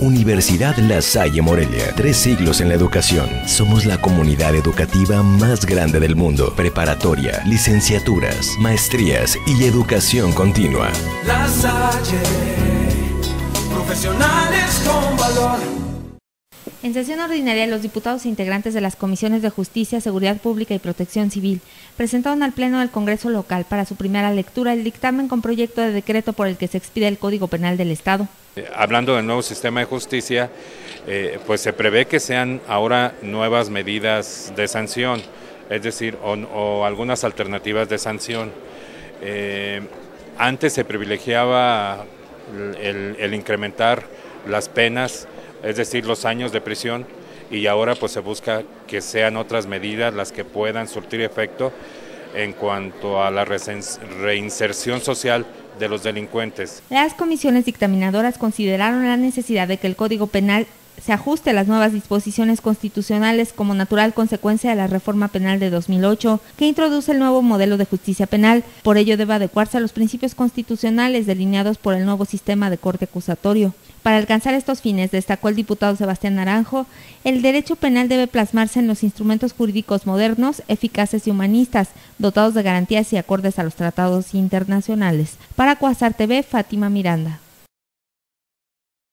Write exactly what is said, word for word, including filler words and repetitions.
Universidad La Salle Morelia, tres siglos en la educación. Somos la comunidad educativa más grande del mundo. Preparatoria, licenciaturas, maestrías y educación continua. La Salle, profesionales con valor. En sesión ordinaria, los diputados e integrantes de las comisiones de Justicia, Seguridad Pública y Protección Civil presentaron al Pleno del Congreso local para su primera lectura el dictamen con proyecto de decreto por el que se expide el Código Penal del Estado. Eh, hablando del nuevo sistema de justicia, eh, pues se prevé que sean ahora nuevas medidas de sanción, es decir, o, o algunas alternativas de sanción. Eh, antes se privilegiaba el, el incrementar las penas, es decir, los años de prisión, y ahora pues se busca que sean otras medidas las que puedan surtir efecto en cuanto a la reinserción social de los delincuentes. Las comisiones dictaminadoras consideraron la necesidad de que el Código Penal se ajuste a las nuevas disposiciones constitucionales como natural consecuencia de la reforma penal de dos mil ocho, que introduce el nuevo modelo de justicia penal. Por ello debe adecuarse a los principios constitucionales delineados por el nuevo sistema de corte acusatorio. Para alcanzar estos fines, destacó el diputado Sebastián Naranjo, el derecho penal debe plasmarse en los instrumentos jurídicos modernos, eficaces y humanistas, dotados de garantías y acordes a los tratados internacionales. Para Cuasar T V, Fátima Miranda.